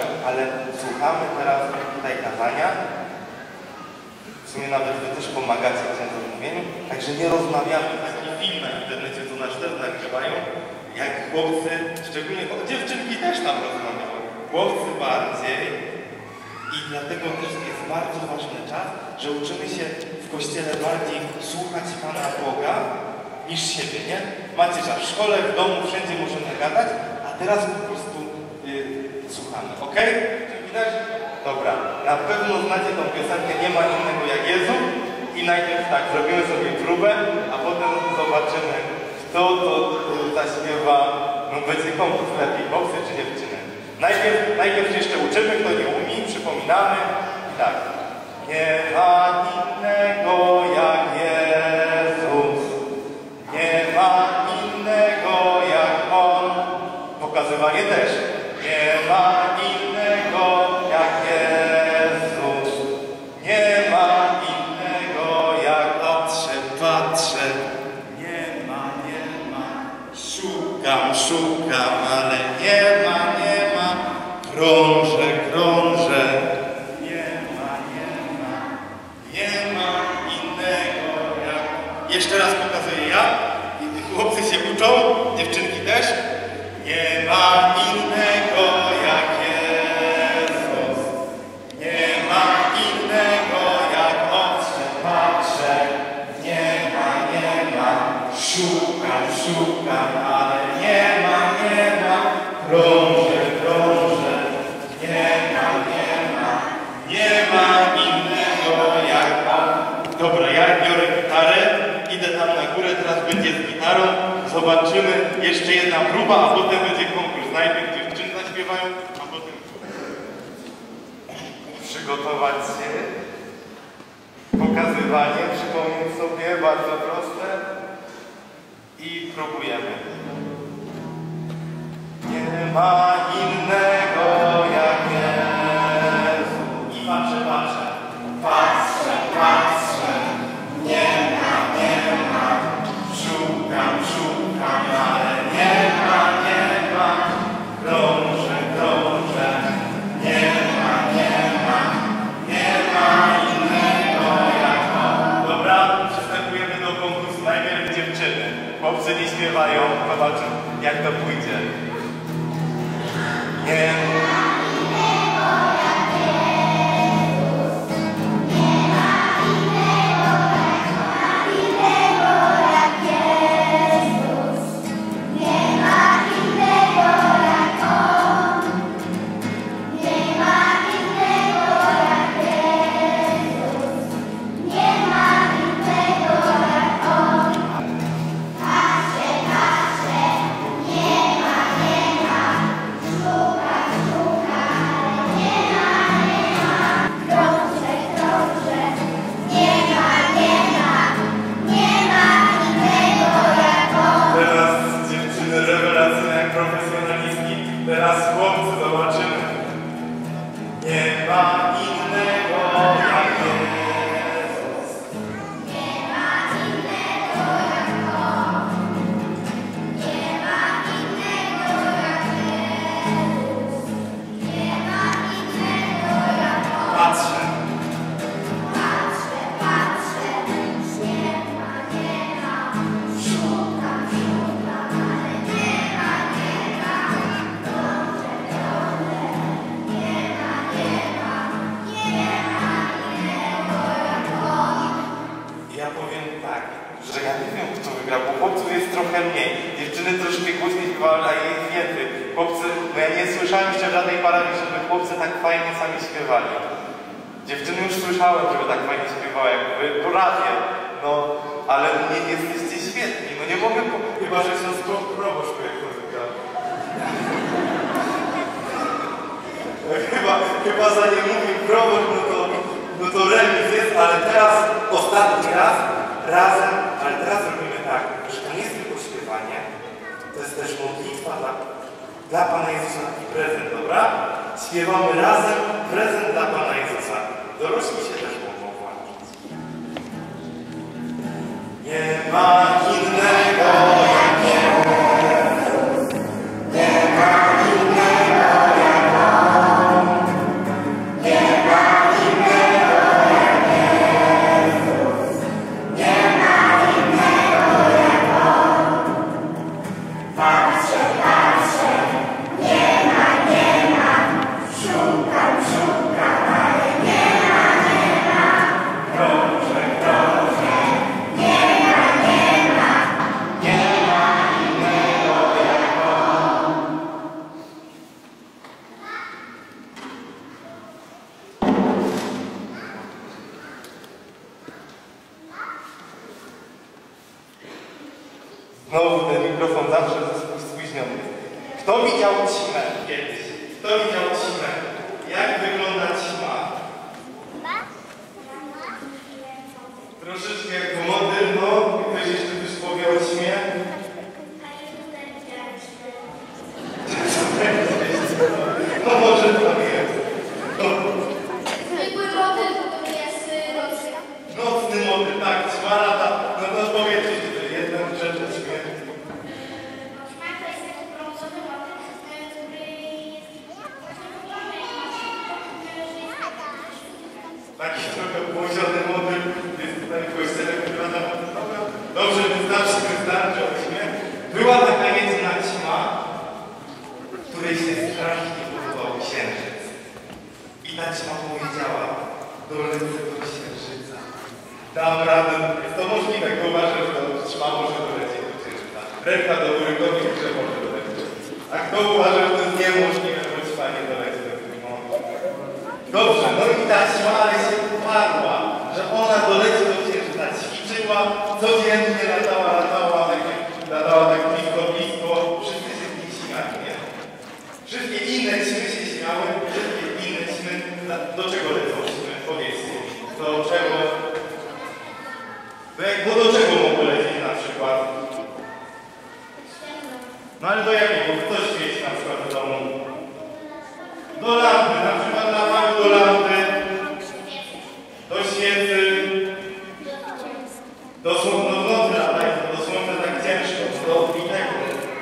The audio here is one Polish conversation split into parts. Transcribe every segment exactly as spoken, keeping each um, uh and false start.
ale słuchamy teraz tutaj kazania. W sumie nawet wy też pomagacie księdzu w mówieniu, także nie rozmawiamy. Taki film na internecie, co nasz też nagrywają, jak chłopcy, szczególnie dziewczynki też tam rozmawiały, chłopcy bardziej. I dlatego też jest bardzo ważny czas, że uczymy się w Kościele bardziej słuchać Pana Boga niż siebie, nie? Macie czas w szkole, w domu, wszędzie możemy gadać, a teraz po prostu yy, słuchamy, ok? Czy widać? Dobra, na pewno znacie tą piosenkę Nie ma innego jak Jezu i najpierw tak, zrobimy sobie próbę, a potem zobaczymy, kto to yy, zaśpiewa, no będzie konkurs lepiej, chłopcy czy dziewczyny. Najpierw, najpierw jeszcze uczymy, kto nie umie, przypominamy i tak. Nie ma innego jak Jezus, nie ma innego jak On. Pokazywanie też. Nie ma innego jak Jezus, nie ma innego jak On. Patrzę, patrzę, nie ma, nie ma. Szukam, szukam, ale nie ma, nie ma. Krążę, krążę. Nie ma, nie ma. Nie ma innego jak... Jeszcze raz pokazuję ja. Chłopcy się uczą, dziewczynki też. Nie ma innego jak Jezus. Nie ma innego jak On. Patrzę, nie ma, nie ma. Szukam, szukam, ale nie ma, nie ma. Krążę, krążę. Nie ma, nie ma. Nie ma innego jak On. Dobra, ja biorę gitarę, idę tam na górę, teraz będzie z gitarą. Zobaczymy, jeszcze jedna próba, a potem będzie konkurs. Najpierw dziewczyny zaśpiewają, a potem... Przygotować się. Pokazywanie, przypomnieć sobie, bardzo proste. I próbujemy. Nie ma innego jak Jezu. I patrzę, patrzę. Patrzę, patrzę. Nie ma, nie ma. Szukam, szukam, ale nie ma, nie ma. Krążę, krążę. Nie ma, nie ma. Nie ma innego jak On. Dobra, przystępujemy do konkursu. Najpierw dziewczyny. Chłopcy nie śpiewają, zobaczą jak to pójdzie. Nie ma innego jak Jezus. Nie ma innego jak Jezus. Nie ma innego jak On. Nie ma innego jak Jezus. Nie ma innego jak On. Patrzę, patrzę, nie ma, nie ma. Szukam, szukam, nie ma, nie ma. Krążę, krążę, nie ma, nie ma. Nie ma innego jak On. Teraz dziewczyny rewelacyjne jak profesjonalistki. Teraz chłopcy zobaczymy. Nie ma innego jak Jezus. Nie ma innego jak On. Nie ma innego jak Jezus. Nie ma innego jak On. Patrzę. Patrzę, patrzę. Nie ma, nie ma. Szukam, szukam, ale nie ma, nie ma. Krążę, krążę. Nie ma, nie ma. Nie ma innego jak On. Ja powiem tak, że ja nie wiem, kto wygra, bo chłopców jest trochę mniej. Dziewczyny troszkę głośniej śpiewały, a jest więcej. Chłopcy, bo ja nie słyszałem jeszcze w żadnej parafii, żeby chłopcy tak fajnie sami śpiewali. Dziewczyny już słyszałem, żeby tak fajnie śpiewały, jakby po razie. No, ale nie jesteście świetni. No nie mogę, po... chyba że się z proboszcz jak to wygra. Chyba, chyba zanim mówi proboszcz, no to, no to remis jest, ale teraz ostatni raz, razem, ale teraz robimy tak, że to nie jest tylko śpiewanie, to jest też modlitwa dla, dla Pana Jezusa i prezent, dobra? Śpiewamy razem prezent dla Pana Jezusa. Dorośli się też mogą włączyć. Nie ma innego jak Jezus. Nie ma innego jak On. Znowu ten mikrofon zawsze spóźniony. Kto widział ćmę kiedyś? Kto widział ćmę? Jak wygląda ćma? Troszeczkę jak motyl, no. Ktoś jeszcze coś powie o ćmie? No może to jest. Zwykły motyl, to jest nocny. Nocny motyl, tak, ćma lata. No to powiedzcie, że jedna rzecz o ćmie. Ćma to jest taki brązowy motyl, który jest Taki trochę płoziony motyl jest tutaj w kościele, która nam... Dobrze, wystarczy, wystarczy o ćmie. Była taka jedna ćma, której się strasznie podobał księżyc. I ta ćma powiedziała, dolecę do księżyca. Dam radę. Jest to możliwe, bo uważam, że ta ćma może dolecieć do księżyca. Ręka do góry, kobiet, że może dolecieć. A kto uważa, że to jest niemożliwe, bo ćma nie doleci do góry? Dobrze, no i ta ćma, ale się uparła, że ona doleci do księżyca. Ćwiczyła, codziennie latała, latała, tak jak latała tak blisko, blisko. Wszyscy się z niej śmiali, nie? Wszystkie inne ćmy się śmiały, wszystkie inne ćmy, do czego lecą ćmy? Powiedzcie mi, do czego? Do, jak, bo do czego mogą lecieć na przykład? No ale do jakiego? Kto świeci na przykład w domu? Do lampy, na przykład latały do lampy, do świecy, do słońca, no dobra, tak, do słońca tak ciężko, do odbitego.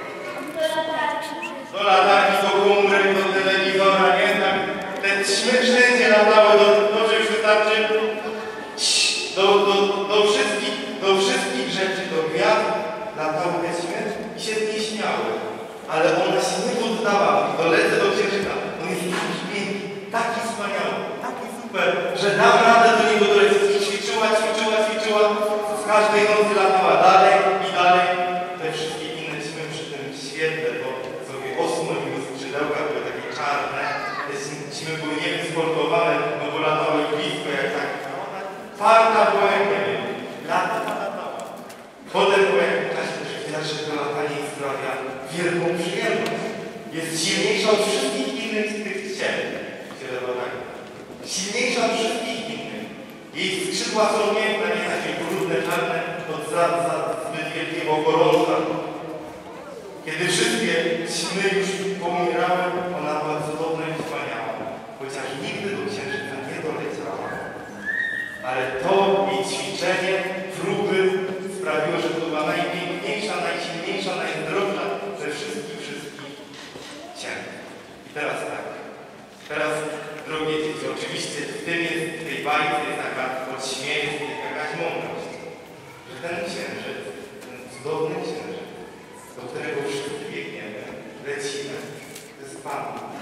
Do latarki, do chmury, do telewizora, nie? Tak, te ćmy wszędzie latały, do, dobrze już wystarczy, do, do, do, wszystkich, do wszystkich rzeczy, do gwiazd latały te ćmy i się z niej śmiały. Ale ona się nie poddała, dolecę do księżyca. On jest taki piękny, taki wspaniały, taki super, że dam radę do niego dolecieć. I ćwiczyła, ćwiczyła, ćwiczyła, z każdej nocy latała dalej i dalej. Te wszystkie inne ćmy przy tym świetle, bo sobie osmoliły skrzydełka, były takie czarne. Te ćmy były niewysportowane, no bo latały blisko jak tak. Farta była jak nie wiem, latała, latała. Potem była jak w czasie że to latanie sprawia wielką przyjemność. Jest silniejsza od wszystkich innych z tych ciel. Silniejsza od wszystkich innych. Jej skrzydła są piękne, nie takie brudne, czarne, od za, za zbyt wielkiego gorąca. Kiedy wszystkie ćmy już pomierały, ona była cudowna i wspaniała. Chociaż nigdy do księżyca nie doleciała. Ale to jej ćwiczenie, próby sprawiło, że to była najpiękniejsza, najsilniejsza, najzdrowsza ze wszystkich, wszystkich ciał. I teraz tak. Teraz, drogie dzieci, oczywiście w tym jest, w tej bajce jest taka odśmieje, jest jakaś mądrość. Że ten księżyc, ten cudowny księżyc, do którego wszyscy biegniemy, lecimy, to jest Pan.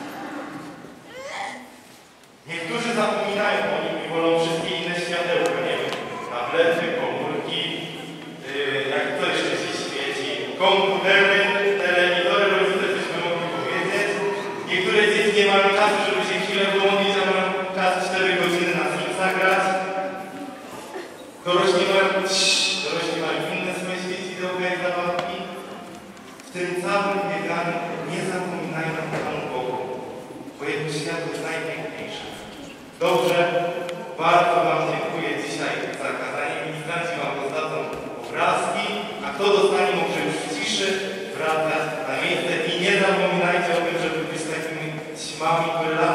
Niektórzy zapominają o nim i wolą wszystkie inne światełka, nie wiem, tablety, komórki, yy, jak to jeszcze się świeci, komputery, telewizory, rodzice coś by mogli powiedzieć. Niektóre dzieci nie mają czasu, żeby się chwilę wyłączyć, a mają czas cztery godziny na film zagrać. Dorośli mają, dorośli mają inne swoje świecidełka i zabawki. W tym całym bieganiu nie zapominają o Panu Bogu, bo Jego światło jest najpiękniejsze. Dobrze, bardzo Wam dziękuję dzisiaj za kazanie. Ministranci Wam rozdadzą obrazki, a kto dostanie, może już w ciszy wracać na miejsce i nie zapominajcie o tym, żeby być takimi ćmami, które